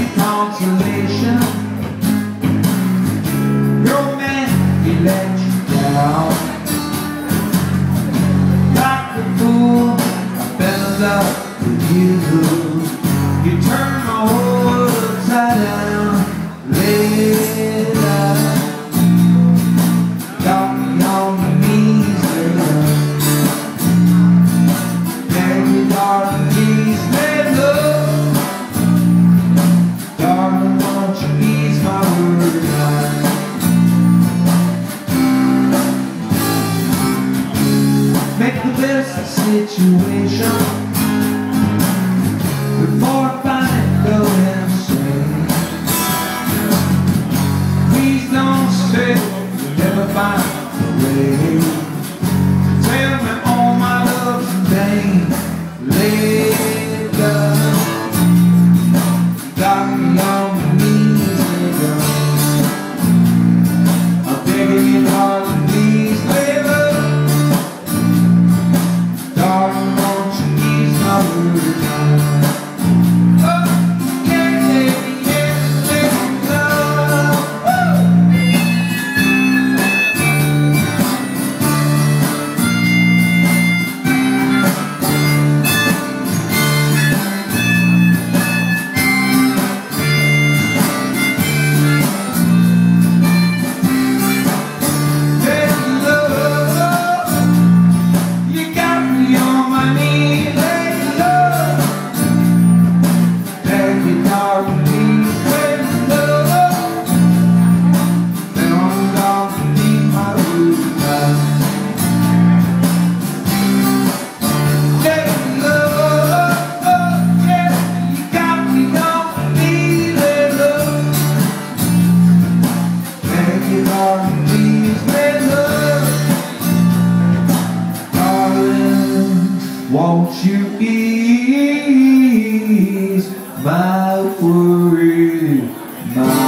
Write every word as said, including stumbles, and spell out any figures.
consolation. Your man, he let you down. Like a fool, I fell in love with you. You turned my whole world upside down. Layla, got me on my knees, Layla. Baby, darling, please, Layla. Darling, won't you ease my world now? Make the best of the situation before I find it going insane. Please don't stay, you'll never find a way to tell me all my love's in vain. Layla, got me on my knees, Layla. I'm begging you, darling, please, Layla. Darling, won't you ease my world now? Won't you ease my worry, my